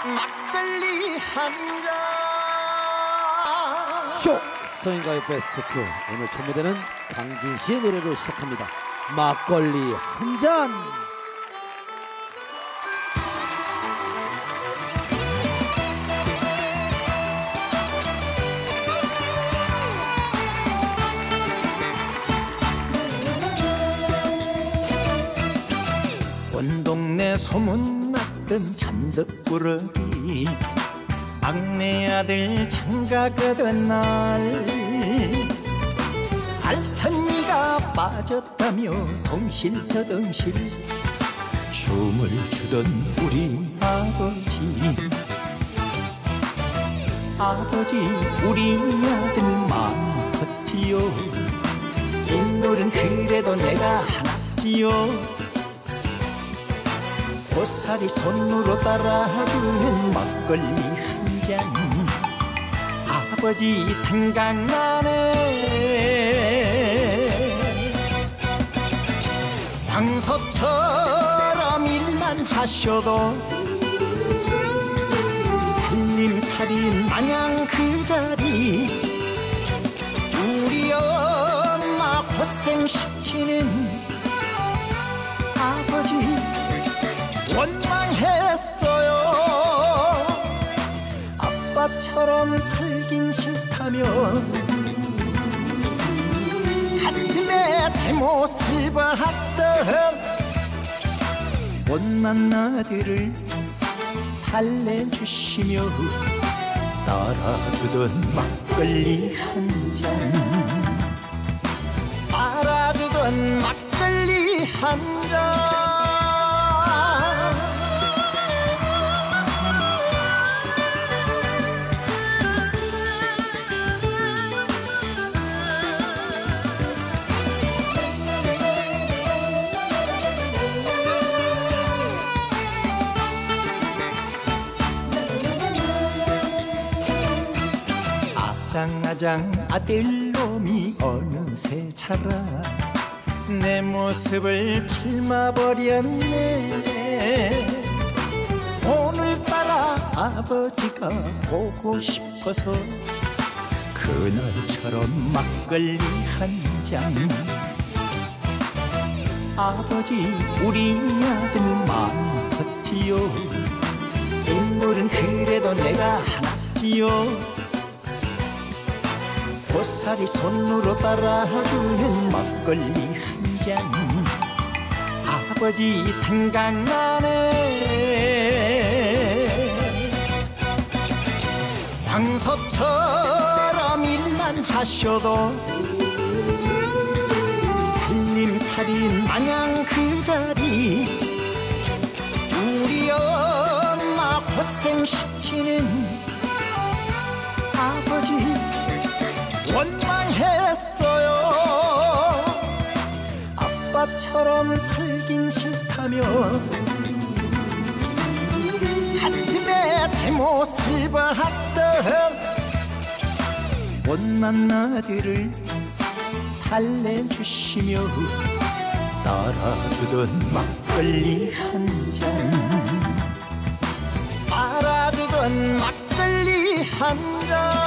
막걸리 한잔. 쇼! 성인가요 베스트 2. 오늘 첫 무대는 강진 씨의 노래로 시작합니다. 막걸리 한 잔. 온 동네 소문났던 잔뜩꾸러기 막내 아들 장가가던 날 알턴니가 빠졌다며 덩실더덩실 춤을 추던 우리 아버지 우리 아들 마음 컸지요. 인물은 그래도 내가 하나지요. 고사리 손으로 따라주는 막걸리 한 잔 아버지 생각나네. 황소처럼 일만 하셔도 살림살이 마냥 그 자리 우리 엄마 고생시키는 아버지 원망했어요. 아빠처럼 살긴 싫다며 가슴에 대못을 박던 못난 아들을 달래주시며 따라주던 막걸리 한 잔 따라주던 막걸리 한 잔. 아장아장 아들놈이 어느새 자라 내 모습을 닮아버렸네. 오늘따라 아버지가 보고 싶어서 그날처럼 막걸리 한 잔. 아버지 우리 아들 마음 컸지요. 인물은 그래도 내가 하나지요. 고사리 손으로 따라주는 막걸리 한 잔 아버지 생각나네. 황소처럼 일만 하셔도 살림살이 마냥 그 자리 우리 엄마 고생시키는 아버지 원망했어요. 아빠처럼 살긴 싫다며 가슴에 대못을 박던 못난 아들을 달래주시며 따라주던 막걸리 한 잔 따라주던 막걸리 한 잔.